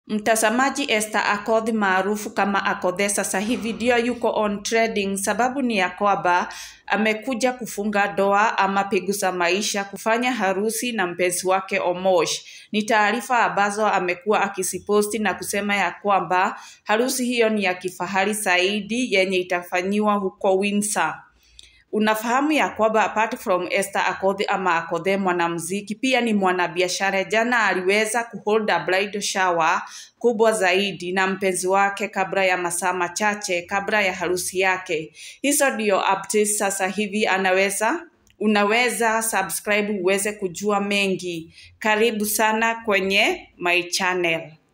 Mtazamaji, Esther Akoth maarufu kama Akothee sasa hivi ndio yuko on trending. Sababu ni ya kwamba amekuja kufunga ndoa ama pigu za maisha, kufanya harusi na mpenzi wake Omosh. Ni taarifa ambazo amekuwa akisiposti na kusema ya kwamba harusi hiyo ni ya kifahari zaidi yenye itafanyiwa huko Windsor. Unafahamu ya kwamba apart from Esther Akoth ama Akothee mwanamuziki, pia ni mwanabiashara. Jana aliweza kuhold a bridal shower kubwa zaidi na mpenzi wake kabla ya masaa machache kabla ya harusi yake. Hizo ndio updates sasa hivi. Unaweza subscribe uweze kujua mengi. Karibu sana kwenye my channel.